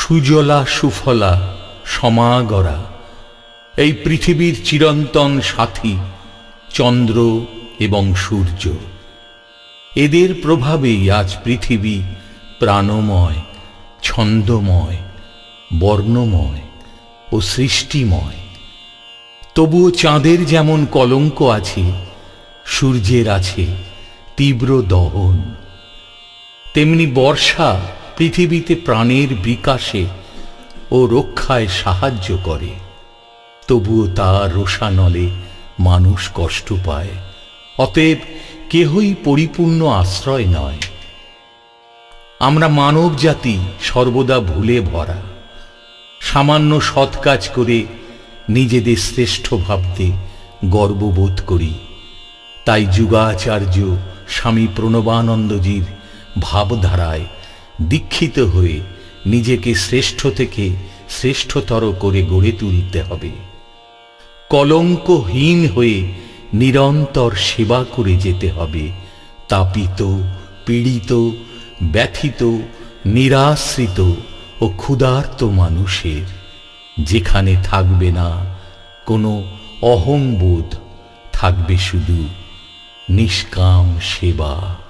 সুজলা সুফলা সমাগরা এই পৃথিবীর চিরন্তন সাথী চন্দ্র এবং সূর্য। এদের প্রভাবেই আজ পৃথিবী প্রাণময়, ছন্দময়, বর্ণময় ও সৃষ্টিময়। তবুও চাঁদের যেমন কলঙ্ক আছে, সূর্যের আছে তীব্র দহন, তেমনি বর্ষা পৃথিবীতে প্রাণের বিকাশে ও রক্ষায় সাহায্য করে। তবুও তার রোষানলে মানুষ কষ্ট পায়। অতএব কেহই পরিপূর্ণ আশ্রয় নয়। আমরা মানব জাতি সর্বদা ভুলে ভরা। সামান্য সৎ কাজ করে নিজেদের শ্রেষ্ঠ ভাবতে গর্ববোধ করি। তাই যুগাচার্য স্বামী প্রণবানন্দজির ভাবধারায় দীক্ষিত হয়ে নিজেকে শ্রেষ্ঠ থেকে শ্রেষ্ঠতর করে গড়ে তুলতে হবে। কলঙ্কহীন হয়ে নিরন্তর সেবা করে যেতে হবে তাপিত, পীড়িত, ব্যথিত, নিরাশ্রিত ও ক্ষুধার্ত মানুষের। যেখানে থাকবে না কোনো অহংবোধ, থাকবে শুধু নিষ্কাম সেবা।